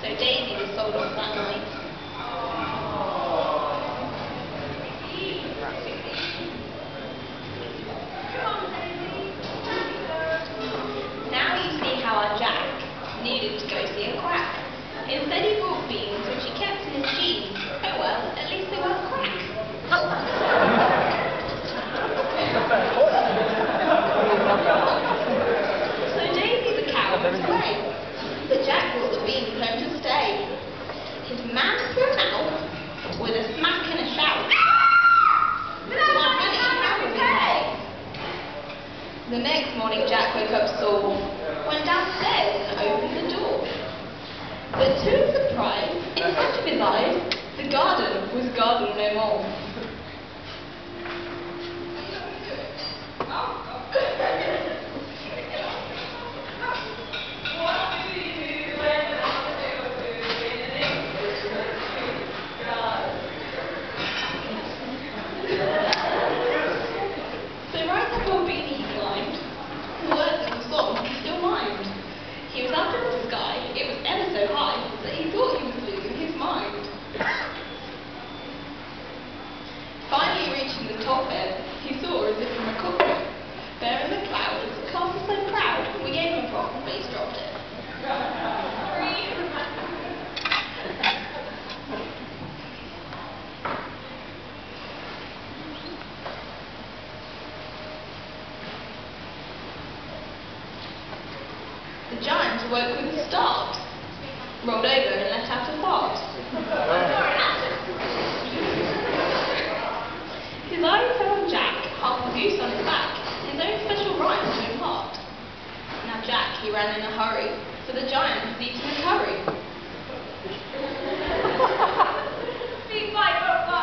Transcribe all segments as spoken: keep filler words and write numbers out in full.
so Daisy was sold off that night. Now you see how our Jack needed to go see a quack. Instead he bought beans, which he kept in his jeans. Oh well, at least they weren't crack. So Daisy the cow went away, but Jack brought the beans home to stay. His man threw him out with a smack and a shout. The next morning Jack woke up sore, went downstairs and opened the door. But to his surprise, in front of his eyes, the garden was garden no more. He was up in the sky, it was ever so high, that he thought he was losing his mind. Finally reaching the top end, he saw as if from a cockpit, there in the clouds, castle so proud, we gave him a prop, but he's dropped it. The giant awoke with a start, rolled over and let out a fart. His eyes fell on Jack, half a goose on his back, his own special rhyme to impart. Now Jack, he ran in a hurry, for the giant was eating a curry. He's like, oh,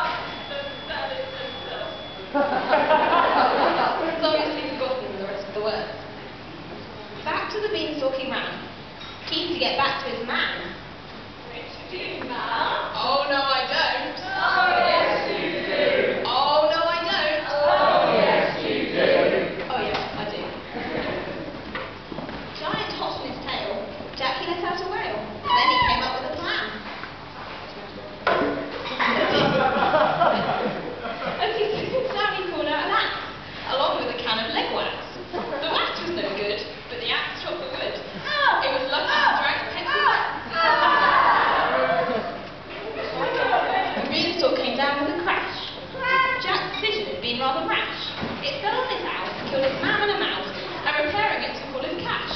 He's obviously forgotten the rest of the words. Back to the beanstalk he ran, keen to get back to his man. Which do you, man? Oh no I don't. Oh yes you do. Oh no I don't. Oh yes you do. Oh yes I do. Giant hot on his tail, Jack he let out a wail. Then he came up with a plan. As he soon down he pulled out an axe, along with a can of leg wax. The wax was no good, but the axe chopped the wood. It was lucky to drag the pencil back. The beanstalk came down with a crash. Jack's decision had been rather rash. It fell on his house, killed his man and a mouse, and repairing it took all his cash.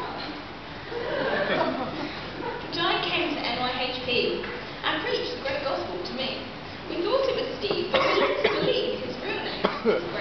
The giant came to N Y H P and preached the great gospel to me. We thought it was Steve, but we didn't believe his real name was